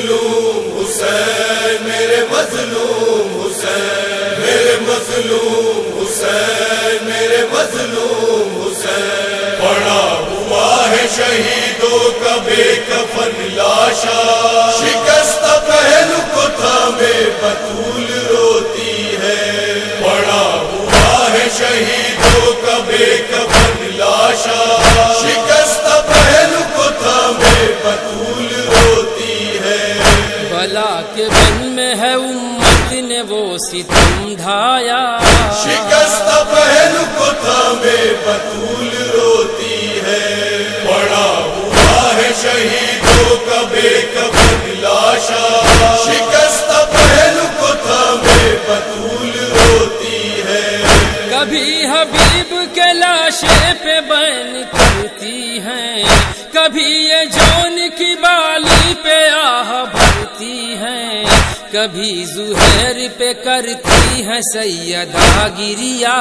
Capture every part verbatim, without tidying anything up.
مظلوم حسین، میرے مظلوم حسین، میرے مظلوم حسین، میرے مظلوم حسین، پڑا ہوا ہے شہیدوں کا بے کفن لاشا، شکست پہلو کو تھامے بطول روتی ہے، پڑا ہوا ہے شہیدوں کا بے کفن لاشا، شکست پہلو کو تھامے بطول روتی ہے، بلا کے بن میں ہے امت نے وہ ستم ڈھایا، شکست پہلو کو تھامے بطول روتی ہے، پڑا ہوا ہے شہیدوں کا بے کفن لاشا، شکست پہلو کو تھامے بطول روتی ہے، کبھی حبیب کے لاشے پہ بین کرتی ہیں، کبھی یہ جون کی بالی پہ آہ بھرتی ہیں، کبھی زہیر پہ کرتی ہیں سیدہ گریا،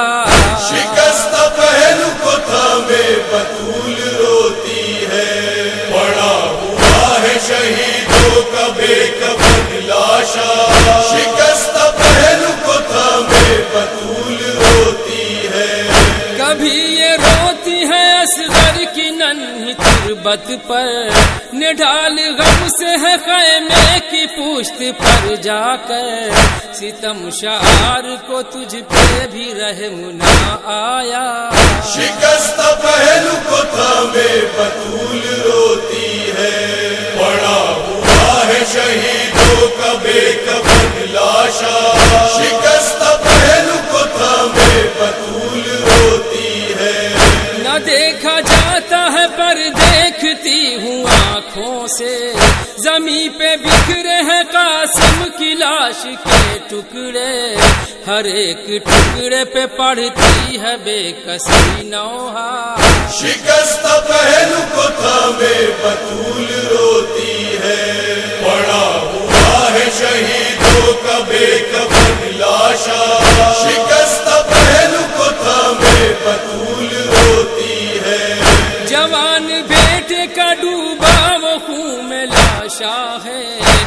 شکست پہلو کو تھامے بطول روتی ہے، پڑا ہوا ہے شہیدوں کا بے کفن لاشا، شکست پہلو کو تھامے بطول روتی ہے، کبھی یہ روتی ہے اصغر کی ننھی تربت پر، نڈال غم سے ہے خیمے کی پشت پر جا کر، ستم شعار کو تجھ پہ بھی رحم نہ آیا، شکست پہلو کو تھامے بطول روتی ہے، پڑا ہوا ہے شہیدوں کا بے کفن لاشا، شکست پہلو کو تھامے بطول روتی ہے، نہ دیکھا جاتا ہے پر دیکھتی ہوں آنکھوں سے، زمین پہ بکھرے ہیں قاسم کی لاش کے ٹکڑے، ہر ایک ٹکڑے پہ پڑتی ہے بے کسی نوحہ، شکست پہلو کو تھامے بطول روتی ہے، پڑا ہوا ہے شہیدوں کا بے کفن لاشا، شکست پہلو کو تھامے بطول روتی ہے، جوان بیٹے کا ڈوبا وہ خون میں لاشا ہے،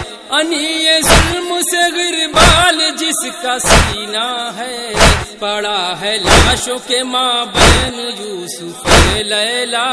انی ظلم سے غربال جس کا سینہ ہے، پڑا ہے لاشوں کے ماں بہن یوسف لیلا،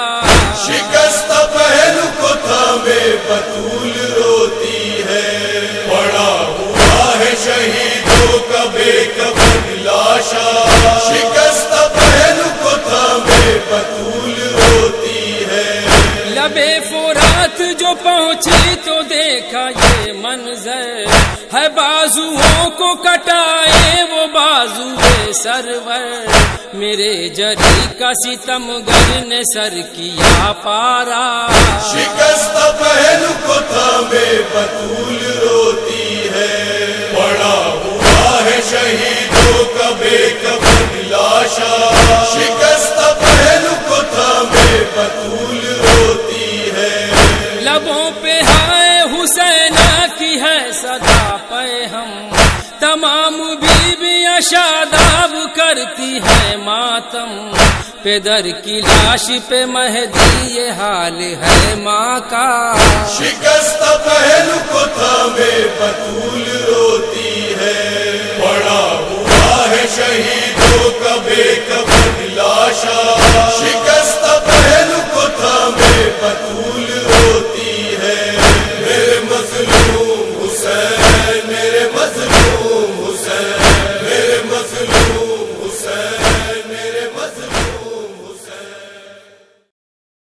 شکست پہلو کو تھامے بطول روتی ہے، پڑا ہوا ہے شہیدوں کا بے کفن لاشا، شکست پہلو کو تھامے بطول روتی ہے، لبے فرات جو پہنچی تو دیکھا یہ منظر ہے، بازوؤں کو کٹائے وہ بازو سرور، میرے جری کا ستم گر نے سر کیا پارا، شکست پہلو کو تھامے بطول روتی ہے، پڑا ہوا ہے شہیدوں کا بے کفن لاشا، شکست پہلو کو تھامے بطول روتی ہے، لبوں پہ ہائے حسینہ کی ہے صدا پہ ہم، تمام بیویاں شاداب کرتی ہے ماتم، پیدر کی لاش پہ مہدی یہ حال ہے ماں کا، شکست پہلو کو تھامے بطول روتی ہے، پڑا ہوا ہے شہیدوں کا بے کفن لاشا،